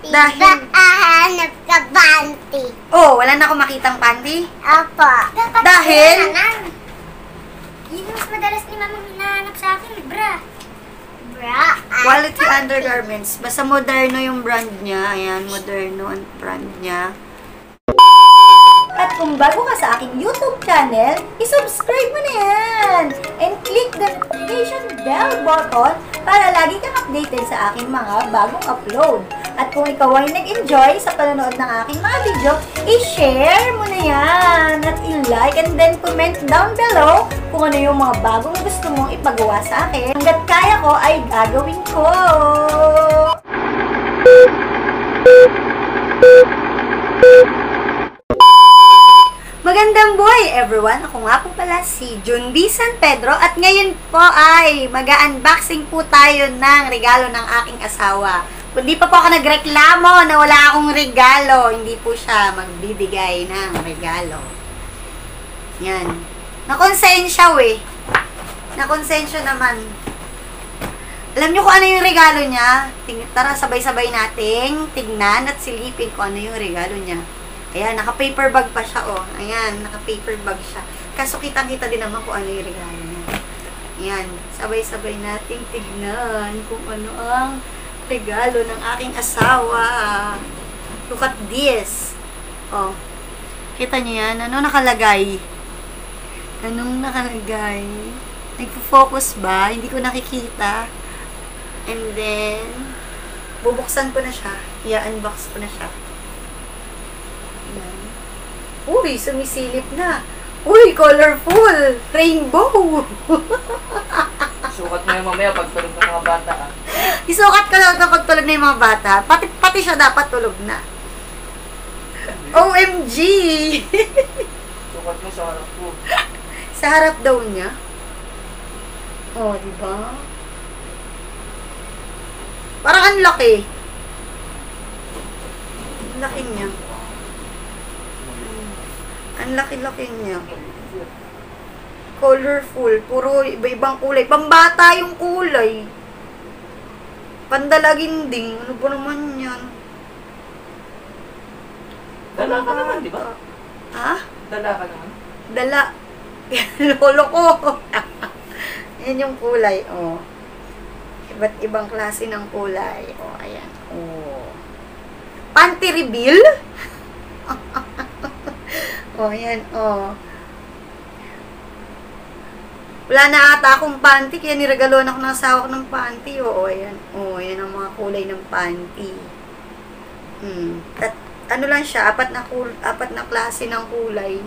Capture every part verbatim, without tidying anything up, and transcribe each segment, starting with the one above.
Dahil... Hahanap ka panty. Oh, wala na akong makitang panty? Opo. Dahil... Yun mas madalas ni Mama hinahanap sa akin, bra. Bra. Quality undergarments. Basta moderno yung brand niya. Ayan, moderno ang brand niya. At kung bago ka sa aking YouTube channel, isubscribe mo na yan! And click the notification bell button para lagi kang updated sa aking mga bagong upload. At kung ikaw ay nag-enjoy sa panonood ng aking mga video, i-share mo na yan! At i-like and then comment down below kung ano yung mga bagong gusto mong ipagawa sa akin. Hanggat kaya ko ay gagawin ko! Magandang buhay everyone! Ako nga po pala si Junbi San Pedro at ngayon po ay mag-unboxing po tayo ng regalo ng aking asawa. Kung di pa po ako nagreklamo na wala akong regalo, hindi po siya magbibigay ng regalo. Yan. Nakonsensya eh. Nakonsensya naman. Alam nyo kung ano yung regalo niya? Tara sabay-sabay nating tignan at silipin kung ano yung regalo niya. Ayan, naka-paper bag pa siya, oh. Ayan, naka-paper bag siya. Kaso kitang-kita din naman kung ano yung regalo niya. Ayan, sabay-sabay nating tignan kung ano ang regalo ng aking asawa. Look at this. Oh, kita niyo yan? Ano nakalagay? Anong nakalagay? Nagpo-focus ba? Hindi ko nakikita. And then, bubuksan ko na siya. I-unbox ko na siya. Uy, sumisilip na. Uy, colorful. Rainbow. Sukat mo yung mamaya pag tulog ng mga bata. Ah. Isukat ko lang na pagtulog na yung mga bata. Pati, pati siya dapat tulog na. O M G! Sukat mo sa harap ko. Sa harap daw niya. Oh, diba? Parang ang laki. Ang laki niya. Ang laki-laki niya. Colorful. Puro iba-ibang kulay. Pambata yung kulay. Pandalaginding. Ano ba naman yan? Dala ka naman, di ba? Ha? Dala ka naman. Dala. Lolo ko. Yan yung kulay. Oh. Iba't ibang klase ng kulay. Oh, ayan. Oh. Panty reveal? Oh, yan, oh. Wala na ata akong panty, kaya niregaloan ako ng asawa ko ng panty. Oo, ayan. Oh, ayan ang mga kulay ng panty. Hmm. At, ano lang siya, apat na, kul apat na klase ng kulay.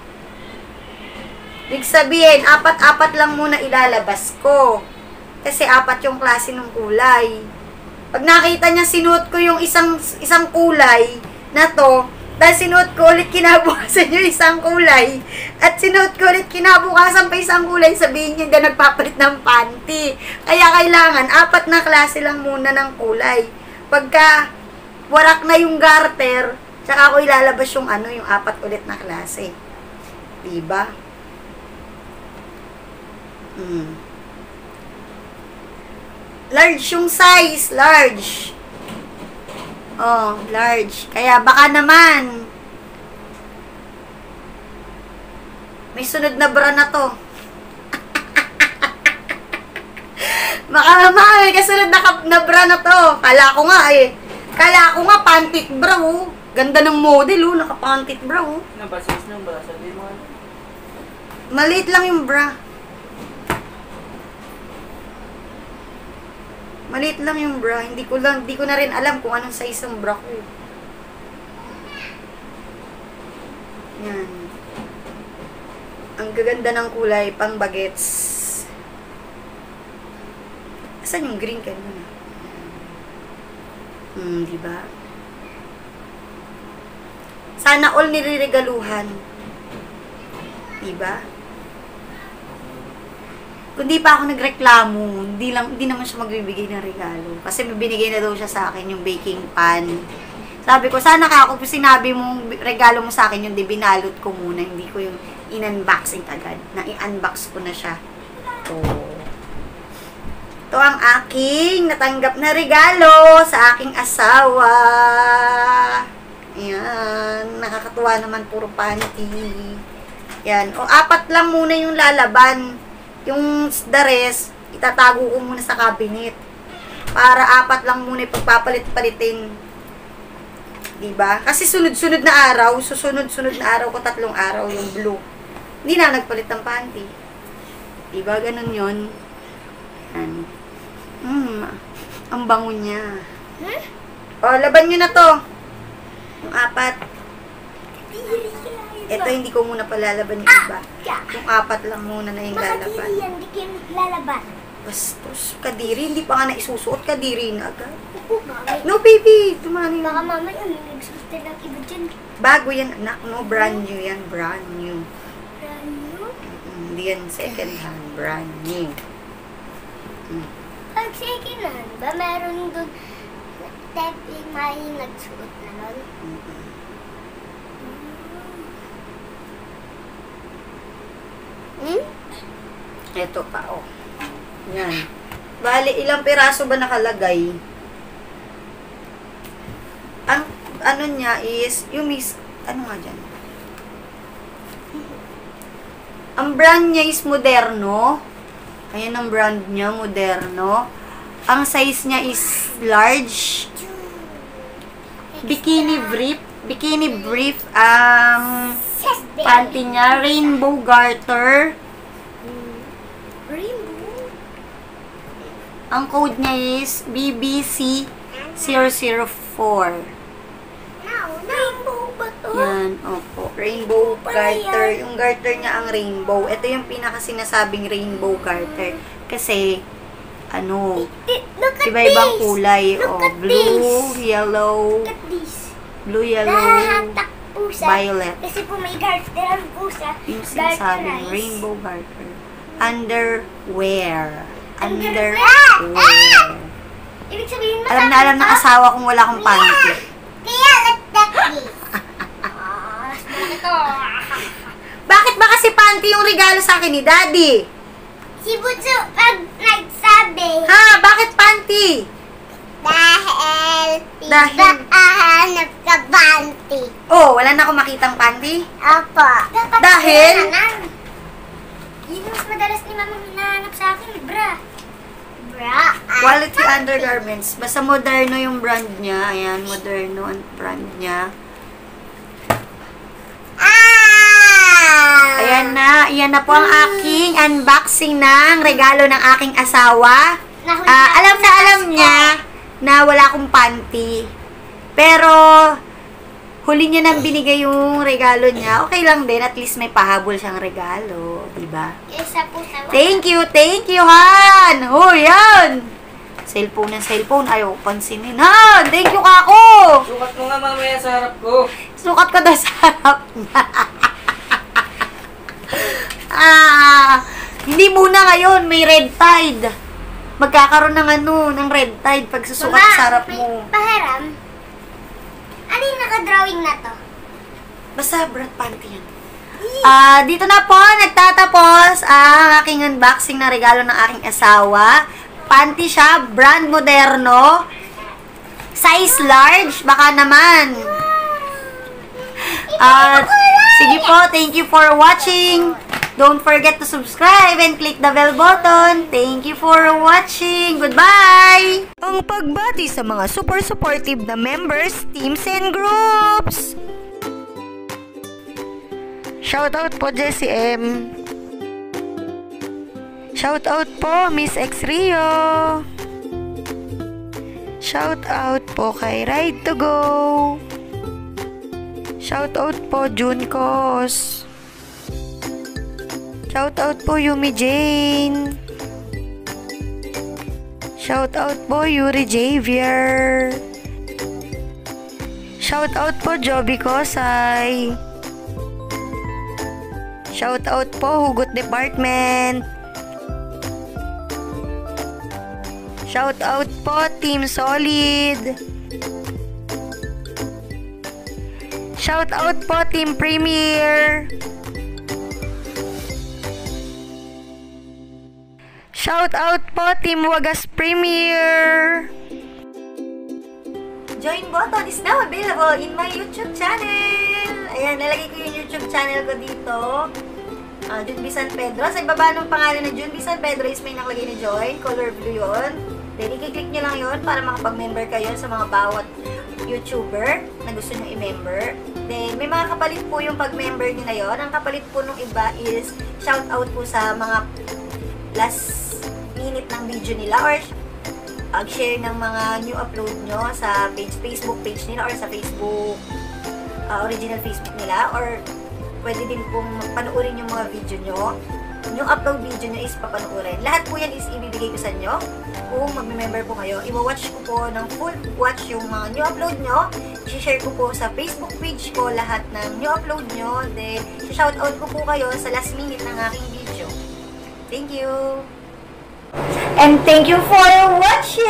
Ibig sabihin, apat-apat lang muna ilalabas ko. Kasi apat yung klase ng kulay. Pag nakita niya, sinuot ko yung isang, isang kulay na to, dahil sinuot ko ulit kinabukasan yung isang kulay. At sinuot ko ulit kinabukasan pa isang kulay. Sabihin niya, hindi nagpapalit ng panty. Kaya kailangan, apat na klase lang muna ng kulay. Pagka warak na yung garter, tsaka ako ilalabas yung ano, yung apat ulit na klase. Diba? Hmm. Large yung size. Large. Oh, large. Kaya baka naman may sunod na bra na to. Baka naman may kasunod na, na bra na to. Kala ko nga eh. Kala ko nga pantit bra oh. Ganda ng model oh. Naka-pantit bra oh. Nabasis ng bra. Sabi mo ano? Maliit lang yung bra. Maliit lang yung bra. Hindi ko lang, hindi ko na rin alam kung anong size ng bra ko. Yan. Ang gaganda ng kulay, pang bagets. Asan yung green kanina? Hmm, diba? Sana all niriregaluhan. Diba? Kung di pa ako nagreklamo, hindi, lang, hindi naman siya magbibigay ng regalo. Kasi may binigay na daw siya sa akin yung baking pan. Sabi ko, sana ka ako sinabi mong regalo mo sa akin yung di binalot ko muna. Hindi ko yung in-unboxing agad. Na i-unbox ko na siya. So, Ito ang aking natanggap na regalo sa aking asawa. Ayan. Nakakatuwa naman, puro panty. Yan. O, apat lang muna yung lalaban. Yung the rest, itatago ko muna sa cabinet. Para apat lang muna ipagpapalit-palitin. Diba? Kasi sunod-sunod na araw, susunod-sunod na araw ko, tatlong araw yung blue. Hindi na nagpalit ng panty. Diba? Ganun yun. Yan. Hmm. Ang bango niya. Hmm? O, laban nyo na to. Yung apat. Ito, hindi ko muna palalaban yung iba. Yung apat lang muna na yung lalaban. Makadiri yan, di kayo lalaban. Bastos, kadiri. Hindi pa nga na isusuot, kadiri na agad. Opo, mamay. No, baby. Tumani. Baka mamaya may nagsuste ng iba dyan. Bago yan, anak. No, brand new yan. Brand new. Ano? Mm, Hindi yan second hand. Brand new. Mm. Pag second hand ba, meron doon taping may nagsuot na nun? Mm-mm. Hmm? Ito pa, oh. Yan. Bali, ilang piraso ba nakalagay? Ang, ano niya is, yung miss, ano nga dyan? Ang brand niya is Moderno. Ayan ang brand niya, Moderno. Ang size niya is large. Bikini brief. Bikini brief. Ang panty niya, rainbow garter. Rainbow? Ang code niya is B B C zero zero four. No, rainbow ba to? Yan, opo. Rainbow garter. Yung garter niya ang rainbow. Ito yung pinakasinasabing rainbow garter. Kasi, ano, Eh, Look at iba-ibang this! kulay. Look Oh, at blue, this! yellow, Look at this! blue, yellow, Nahahatak pusa. violet. Kasi po may garter ang pusa. Yung sinasabing Garterize. rainbow garter. Underwear. Underwear. Underwear. Ibig sabihin, Alam na alam ng asawa kong wala akong panty. Kaya, look at this! Ah, ito. Bakit ba kasi panty yung regalo sa akin ni Daddy? Si Butsu, pag nagsabi, Ha? Bakit panty? dahil Dahil- pinaghahanap ka banti. Oh, wala na akong makitang panty? Opo. Dapat Dahil? kailangan. Yun yung mas madalas ni Mama hinahanap sa akin, bra. Bra? Quality undergarments. Basta Moderno yung brand niya. Ayan, Moderno ang brand niya. Ah! Ayan na. Ayan na po ang aking unboxing ng regalo ng aking asawa. Nahuli Ah, na alam ako na sa alam Pasko. niya na wala akong panty. Pero, huli niya nang binigay yung regalo niya. Okay lang din. At least may pahabol siyang regalo. Diba? Isa po sa Thank you, thank you, Han! Oh, yan! Cellphone ng cellphone. Ayaw pansinin. Han! Thank you, kako! Sukat mo nga mamaya sa harap ko. Sukat ko daw sa harap niya. ah, hindi muna ngayon. May red tide. Magkakaroon ng ano, ng red tide pag susukat Mama, sa harap may mo. paharam. Ano yung nakadrawing na to? Basta brand panty yan. Ah, dito na po nagtatapos ang aking unboxing na regalo ng aking asawa. Panty siya, brand Moderno. Size large, baka naman. At sige po, thank you for watching. Don't forget to subscribe and click the bell button. Thank you for watching. Goodbye! Ang pagbati sa mga super supportive na members, teams, and groups. Shoutout po Jessie M. Shoutout po Miss X Rio. Shoutout po kay Ride to Go. Shoutout po June Cos. Shoutout po Yumi Jane. Shoutout po Yuri Javier. Shoutout po Joby Kosay. Shoutout po Hugot Department. Shoutout po Team Solid. Shoutout po Team Premier. Shout out po, Team Wagas Premier! Join button is now available in my YouTube channel! Ayan, nalagay ko yung YouTube channel ko dito. Uh, Junbi San Pedro. Sa ibaba ng pangalan na Junbi San Pedro is may nakalagay na join. Color blue yun. Then, i-click nyo lang yun para makapag-member kayo sa mga bawat YouTuber na gusto nyo i-member. Then, may mga kapalit po yung pag-member nyo na yun. Ang kapalit po nung iba is shout out po sa mga last minute ng video nila or pag-share ng mga new upload nyo sa page, Facebook page nila or sa Facebook, uh, original Facebook nila, or pwede din pong panuorin yung mga video nyo. Yung upload video nyo is papanuorin. Lahat po yan is ibibigay ko sa inyo. Kung mag-member po kayo, i-watch ko po ng full watch yung mga new upload nyo. I-share ko po sa Facebook page ko lahat ng new upload nyo. Then, i-shoutout ko po kayo sa last minute ng aking video. Thank you! And thank you for watching!